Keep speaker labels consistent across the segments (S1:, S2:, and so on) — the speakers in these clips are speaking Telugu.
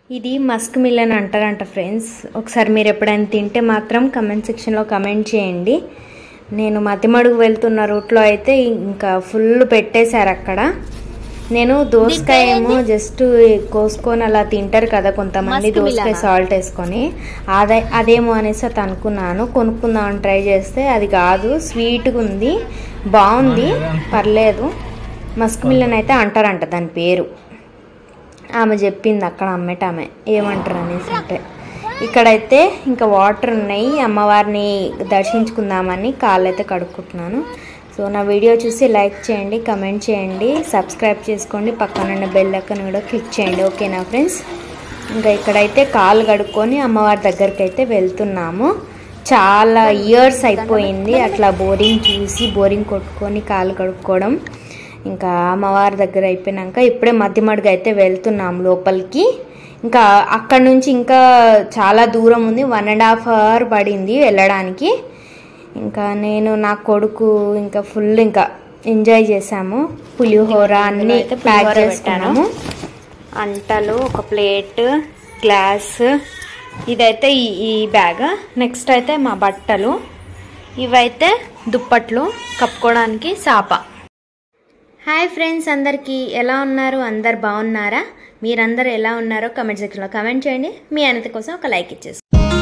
S1: ఇది మస్క్ మిలన్ అంటారంట ఫ్రెండ్స్. ఒకసారి మీరు ఎప్పుడైనా తింటే మాత్రం కమెంట్ సెక్షన్లో కమెంట్ చేయండి. నేను మతిమడుగు వెళ్తున్న రూట్లో అయితే ఇంకా ఫుల్ పెట్టేశారు అక్కడ. నేను దోసకాయ ఏమో జస్ట్ కోసుకొని అలా తింటారు కదా కొంతమంది, దోసకాయ సాల్ట్ వేసుకొని, అదేమో అనేసి అది అనుకున్నాను. కొనుక్కుందామని ట్రై చేస్తే అది కాదు, స్వీట్గా ఉంది, బాగుంది, పర్లేదు. మస్క్ మిలన్ అయితే అంటారంట దాని పేరు. ఆమె చెప్పింది అక్కడ అమ్మేటామె ఏమంటారు అనేసి. అంటే ఇక్కడైతే ఇంకా వాటర్ ఉన్నాయి, అమ్మవారిని దర్శించుకుందామని కాళ్ళు అయితే కడుక్కుంటున్నాను. సో నా వీడియో చూసి లైక్ చేయండి, కమెంట్ చేయండి, సబ్స్క్రైబ్ చేసుకోండి, పక్కనున్న బెల్ ఐకాన్ కూడా క్లిక్ చేయండి. ఓకేనా ఫ్రెండ్స్? ఇంకా ఇక్కడైతే కాళ్ళు కడుక్కొని అమ్మవారి దగ్గరికి అయితే వెళ్తున్నాము. చాలా ఇయర్స్ అయిపోయింది అట్లా బోరింగ్ చూసి, బోరింగ్ కొట్టుకొని కాళ్ళు కడుక్కోవడం. ఇంకా అమ్మవారి దగ్గర అయిపోయినాక ఇప్పుడే మధ్యమడుగు అయితే వెళ్తున్నాం లోపలికి. ఇంకా అక్కడ నుంచి ఇంకా చాలా దూరం ఉంది, 1.5 hours పడింది వెళ్ళడానికి. ఇంకా నేను నా కొడుకు ఇంకా ఫుల్ ఇంకా ఎంజాయ్ చేసాము. పులిహోర అన్నీ ప్యాక్ చేసుకున్నాము. అంటలు, ఒక ప్లేట్, గ్లాస్, ఇదైతే ఈ బ్యాగ్. నెక్స్ట్ అయితే మా బట్టలు, ఇవైతే దుప్పట్లు కప్పుకోవడానికి సాప. హాయ్ ఫ్రెండ్స్, అందరికీ ఎలా ఉన్నారు? అందరు బాగున్నారా? మీరందరూ ఎలా ఉన్నారో కమెంట్ సెక్షన్లో కమెంట్ చేయండి. మీ అనిత కోసం ఒక లైక్ ఇచ్చేసి.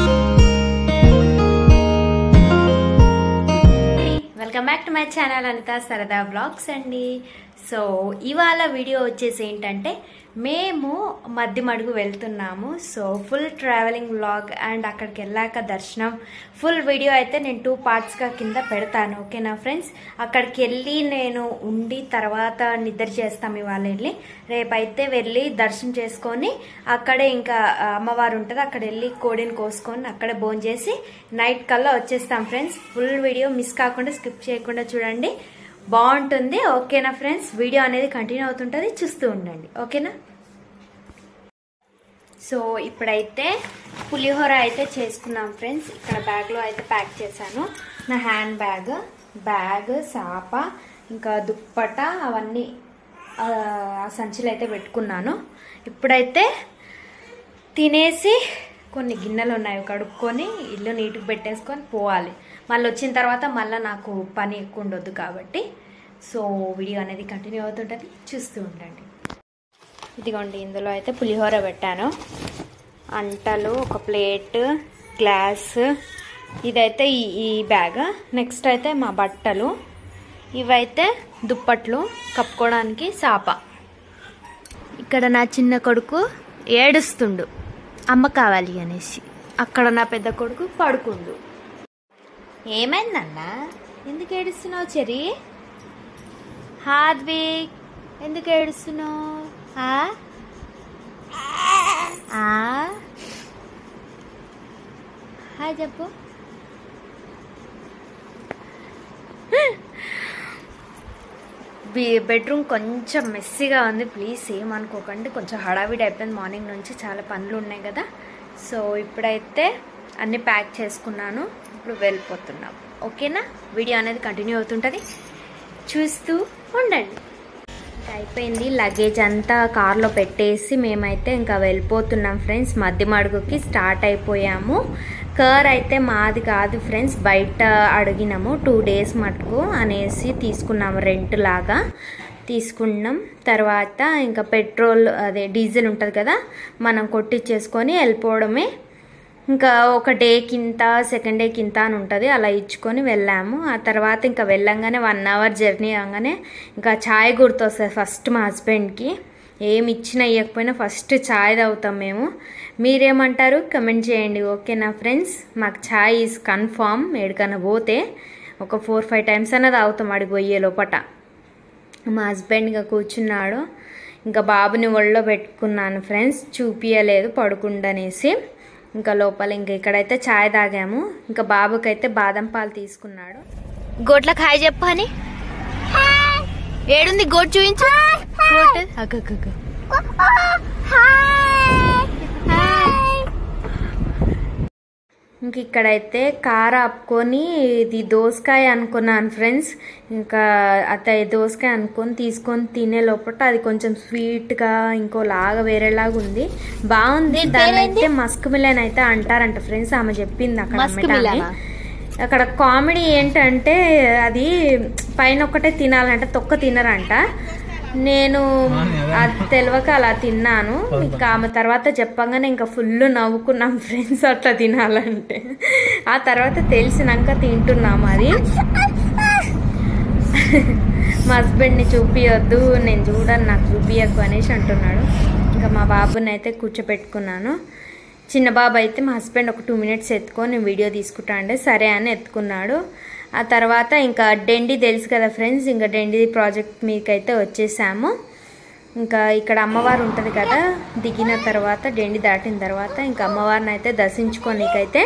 S1: Welcome back to my channel Anitha సరదా బ్లాగ్స్ అండి. సో ఇవాళ వీడియో వచ్చేసి ఏంటంటే మేము మధ్యమడుగు వెళ్తున్నాము. So full travelling vlog and అక్కడికి వెళ్ళాక దర్శనం ఫుల్ వీడియో అయితే నేను 2 partsగా కింద పెడతాను. ఓకేనా ఫ్రెండ్స్? అక్కడికి వెళ్ళి నేను ఉండి తర్వాత నిద్ర చేస్తాం ఇవాళ వెళ్ళి. రేపైతే వెళ్ళి దర్శనం చేసుకొని అక్కడే ఇంకా అమ్మవారు ఉంటుంది, అక్కడ వెళ్ళి కోడిని కోసుకొని అక్కడే భోజనం చేసి నైట్ కల్లా వచ్చేస్తాం ఫ్రెండ్స్. ఫుల్ వీడియో మిస్ కాకుండా స్కిప్ చేయకుండా చూడండి, బాగుంటుంది. ఓకేనా ఫ్రెండ్స్? వీడియో అనేది కంటిన్యూ అవుతుంటుంది, చూస్తూ ఉండండి. ఓకేనా? సో ఇప్పుడైతే పులిహోర అయితే చేసుకున్నాం ఫ్రెండ్స్. ఇక్కడ బ్యాగ్లో అయితే ప్యాక్ చేశాను. నా హ్యాండ్ బ్యాగ్, సాప, ఇంకా దుప్పట అవన్నీ ఆ సంచిలో అయితే పెట్టుకున్నాను. ఇప్పుడైతే తినేసి కొన్ని గిన్నెలు ఉన్నాయి కడుక్కొని ఇల్లు నీట్గా పెట్టేసుకొని పోవాలి. మళ్ళీ వచ్చిన తర్వాత మళ్ళీ నాకు పని ఎక్కువ ఉండొద్దు కాబట్టి. సో వీడియో అనేది కంటిన్యూ అవుతుంటుంది, చూస్తూ ఉండండి. ఇదిగోండి, ఇందులో అయితే పులిహోర పెట్టాను. అంటలు, ఒక ప్లేట్, గ్లాస్, ఇదైతే ఈ బ్యాగ్. నెక్స్ట్ అయితే మా బట్టలు, ఇవైతే దుప్పట్లు కప్పుకోవడానికి సాప. ఇక్కడ నా చిన్న కొడుకు ఏడుస్తుండు అమ్మ కావాలి అనేసి. అక్కడ నా పెద్ద కొడుకు పడుకుండు. ఏమైందన్నా? ఎందుకు ఏడుస్తున్నావు చెరి? హార్ద్విక్, ఎందుకు ఏడుస్తున్నావు? హాయ్ చెప్పు. బెడ్రూమ్ కొంచెం మెస్సీగా ఉంది, ప్లీజ్ ఏమనుకోకండి. కొంచెం హడావిడి అయిపోయింది, మార్నింగ్ నుంచి చాలా పనులు ఉన్నాయి కదా. సో ఇప్పుడైతే అన్నీ ప్యాక్ చేసుకున్నాను, ఇప్పుడు వెళ్ళిపోతున్నాం. ఓకేనా? వీడియో అనేది కంటిన్యూ అవుతుంటుంది, చూస్తూ ఉండండి. అయిపోయింది, లగేజ్ అంతా కార్లో పెట్టేసి మేమైతే ఇంకా వెళ్ళిపోతున్నాం ఫ్రెండ్స్. మధ్యమడుగుకి స్టార్ట్ అయిపోయాము. కార్ అయితే మాది కాదు ఫ్రెండ్స్, బయట అడిగినాము. 2 days మటుకు అనేసి తీసుకున్నాము, రెంట్ లాగా తీసుకున్నాం. తర్వాత ఇంకా పెట్రోల్ అదే డీజిల్ ఉంటుంది కదా, మనం కొట్టించేసుకొని వెళ్ళిపోవడమే. ఇంకా ఒక డేకి ఇంత, సెకండ్ డేకి ఇంత అని ఉంటుంది, అలా ఇచ్చుకొని వెళ్ళాము. ఆ తర్వాత ఇంకా వెళ్ళంగానే 1 hour జర్నీ అవగానే ఇంకా ఛాయ్ గుర్తొస్తుంది ఫస్ట్ మా హస్బెండ్కి. ఏమి ఇచ్చినా ఇవ్వకపోయినా ఫస్ట్ ఛాయ్ తాగుతాం మేము. మీరేమంటారు కమెంట్ చేయండి. ఓకేనా ఫ్రెండ్స్? మాకు ఛాయ్ ఈజ్ కన్ఫామ్. ఎక్కడికన్నా పోతే ఒక 4-5 times అన్నది తాగుతాం అడిగి పోయే లోపట. మా హస్బెండ్ ఇంకా కూర్చున్నాడు, ఇంకా బాబుని ఒళ్ళో పెట్టుకున్నాను ఫ్రెండ్స్, చూపియలేదు పడుకుండనేసి. ఇంకా లోపల ఇంకా ఇక్కడైతే ఛాయ్ తాగాము. ఇంకా బాబుకైతే బాదం పాలు తీసుకున్నాడు. గోట్లకు హాయ్ చెప్పు అని. ఏడుంది గోట్ చూపించు. ఇంక ఇక్కడైతే కార ఆపుకొని ఇది దోసకాయ అనుకున్నాను ఫ్రెండ్స్. ఇంకా అత్తయ్య దోసకాయ అనుకొని తీసుకొని తినే లోపల అది కొంచెం స్వీట్గా ఇంకోలాగా వేరేలాగా ఉంది. బాగుంది. దాని అయితే మస్క్ మిలన్ అయితే అంటారంట ఫ్రెండ్స్. ఆమె చెప్పింది అక్కడ. అక్కడ కామెడీ ఏంటంటే అది పైన ఒక్కటే తినాలంట, తొక్క తినరంట. నేను అది తెలియక అలా తిన్నాను. ఇంకా ఆమె తర్వాత చెప్పగానే ఇంకా ఫుల్ నవ్వుకున్నాం ఫ్రెండ్స్ అట్లా తినాలంటే. ఆ తర్వాత తెలిసినాక తింటున్నాం. అది మా హస్బెండ్ని చూపియొద్దు, నేను చూడను, నాకు చూపియకు అనేసి అంటున్నాడు. ఇంకా మా బాబుని అయితే కూర్చోపెట్టుకున్నాను. చిన్న బాబు అయితే మా హస్బెండ్ ఒక 2 minutes ఎత్తుకొని నేను వీడియో తీసుకుంటా అంటే సరే అని ఎత్తుకున్నాడు. ఆ తర్వాత ఇంకా డెండి తెలుసు కదా ఫ్రెండ్స్, ఇంకా డెండి ప్రాజెక్ట్ మీకైతే వచ్చేసాము. ఇంకా ఇక్కడ అమ్మవారు ఉంటుంది కదా, దిగిన తర్వాత డెండి దాటిన తర్వాత ఇంకా అమ్మవారిని అయితే దర్శించుకోనికైతే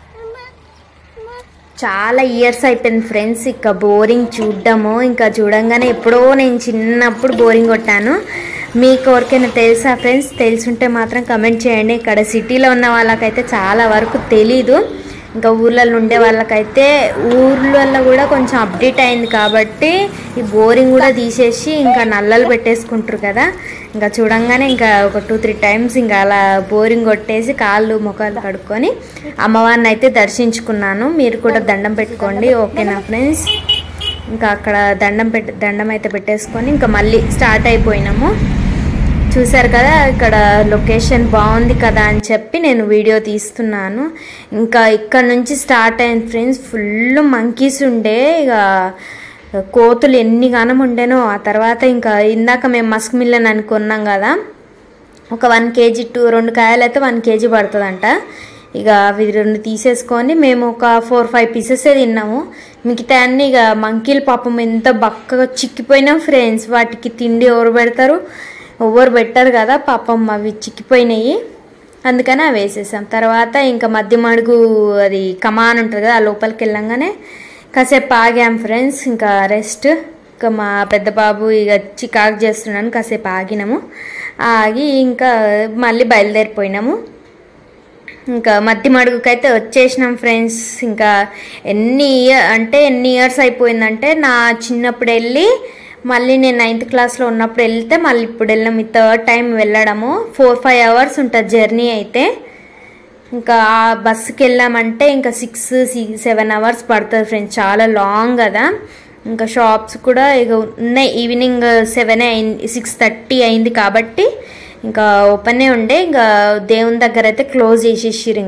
S1: చాలా ఇయర్స్ అయిపోయింది ఫ్రెండ్స్. ఇంకా బోరింగ్ చూడ్డము, ఇంకా చూడంగానే ఎప్పుడో నేను చిన్నప్పుడు బోరింగ్ కొట్టాను. మీకు ఎవరికైనా తెలుసా ఫ్రెండ్స్? తెలుసుంటే మాత్రం కమెంట్ చేయండి. ఇక్కడ సిటీలో ఉన్న వాళ్ళకైతే చాలా వరకు తెలీదు. ఇంకా ఊర్లలో ఉండే వాళ్ళకైతే ఊర్లలో కూడా కొంచెం అప్డేట్ అయింది కాబట్టి ఈ బోరింగ్ కూడా తీసేసి ఇంకా నల్లలు పెట్టేసుకుంటారు కదా. ఇంకా చూడంగానే ఇంకా ఒక 2-3 times ఇంకా అలా బోరింగ్ కొట్టేసి కాళ్ళు ముఖాలు కడుక్కొని అమ్మవారిని అయితే దర్శించుకున్నాను. మీరు కూడా దండం పెట్టుకోండి, ఓకేనా ఫ్రెండ్స్? ఇంకా అక్కడ దండం అయితే పెట్టేసుకొని ఇంకా మళ్ళీ స్టార్ట్ అయిపోయినాము. చూసారు కదా ఇక్కడ లొకేషన్ బాగుంది కదా అని చెప్పి నేను వీడియో తీస్తున్నాను. ఇంకా ఇక్కడ నుంచి స్టార్ట్ అయింది ఫ్రెండ్స్. ఫుల్ మంకీస్ ఉండే, ఇక కోతులు ఎన్ని గానం ఉండేనో. ఆ తర్వాత ఇంకా ఇందాక మేము మస్క్ మిలన్ అనుకున్నాం కదా, ఒక 1 kg 2 కాయలు అయితే 1 kg పడుతుందంట. ఇక అవి 2 తీసేసుకొని మేము ఒక 4-5 pieces తిన్నాము. మిగతా అన్ని ఇక మంకీలు పాపం ఎంత బక్కగా చిక్కిపోయినాం ఫ్రెండ్స్. వాటికి తిండి ఎవరు పెడతారు? ఎవరు పెట్టారు కదా పాపం, అవి చిక్కిపోయినాయి. అందుకని అవి వేసేసాం. తర్వాత ఇంకా మధ్య మడుగు అది కమాన్ ఉంటుంది కదా, ఆ లోపలికి వెళ్ళంగానే కాసేపు ఆగాం ఫ్రెండ్స్. ఇంకా రెస్ట్. ఇంకా మా పెద్ద బాబు ఇక చికాకు చేస్తున్నాను, కాసేపు ఆగినాము. ఆగి ఇంకా మళ్ళీ బయలుదేరిపోయినాము. ఇంకా మధ్య మడుగుకైతే వచ్చేసినాం ఫ్రెండ్స్. ఇంకా ఎన్ని ఇయర్స్ అయిపోయిందంటే నా చిన్నప్పుడు వెళ్ళి మళ్ళీ నేను 9th classలో ఉన్నప్పుడు వెళ్తే మళ్ళీ ఇప్పుడు వెళ్ళాము. ఈ 3rd time వెళ్ళడము. 4-5 hours ఉంటుంది జర్నీ అయితే. ఇంకా ఆ బస్సుకి వెళ్ళామంటే ఇంకా 6-7 hours పడుతుంది ఫ్రెండ్స్, చాలా లాంగ్ కదా. ఇంకా షాప్స్ కూడా ఇక ఉన్నాయి. ఈవినింగ్ 7 అయింది, 6:30 అయింది కాబట్టి ఇంకా ఓపెనే ఉండే. ఇంకా దేవుని దగ్గర అయితే క్లోజ్ చేసేసారు.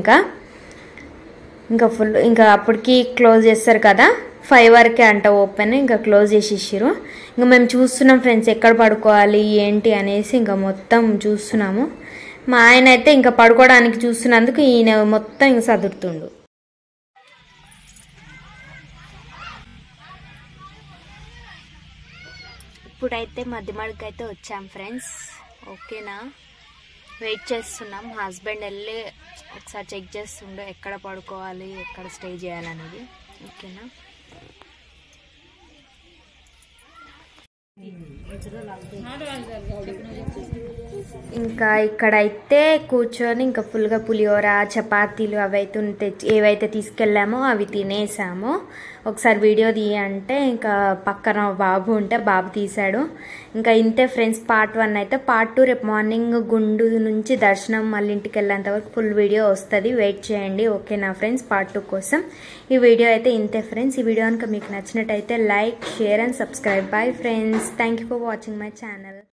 S1: ఇంకా ఫుల్ ఇంకా అప్పటికి క్లోజ్ చేస్తారు కదా, 5 వరకే అంట ఓపెన్. ఇంకా క్లోజ్ చేసేసారు. ఇంకా మేము చూస్తున్నాం ఫ్రెండ్స్ ఎక్కడ పడుకోవాలి ఏంటి అనేసి. ఇంకా మొత్తం చూస్తున్నాము. మా ఆయన అయితే ఇంకా పడుకోవడానికి చూస్తున్నందుకు ఈయన మొత్తం ఇంకా సదురుతుండు. ఇప్పుడైతే మధ్య మడుగు అయితే వచ్చాం ఫ్రెండ్స్, ఓకేనా? వెయిట్ చేస్తున్నాం. హస్బెండ్ వెళ్ళి ఒకసారి చెక్ చేస్తుండే ఎక్కడ పడుకోవాలి, ఎక్కడ స్టే చేయాలనేది, ఓకేనా? ఇంకా ఇక్కడైతే కూర్చొని ఇంకా ఫుల్గా పులిహోర, చపాతీలు ఏవైతే తీసుకెళ్ళామో అవి తినేసాము. ఒకసారి వీడియో తీయంటే ఇంకా పక్కన బాబు ఉంటే బాబు తీశాడు. ఇంకా ఇంతే ఫ్రెండ్స్ పార్ట్ 1 అయితే. పార్ట్ 2 రేపు మార్నింగ్ గుండు నుంచి దర్శనం మళ్ళీ ఇంటికి వెళ్ళేంత వరకు ఫుల్ వీడియో వస్తుంది, వెయిట్ చేయండి, ఓకేనా ఫ్రెండ్స్? పార్ట్ 2 కోసం ఈ వీడియో అయితే ఇంతే ఫ్రెండ్స్. ఈ వీడియో కనుక మీకు నచ్చినట్టయితే like, share and subscribe. Bye friends, thank you for watching my channel.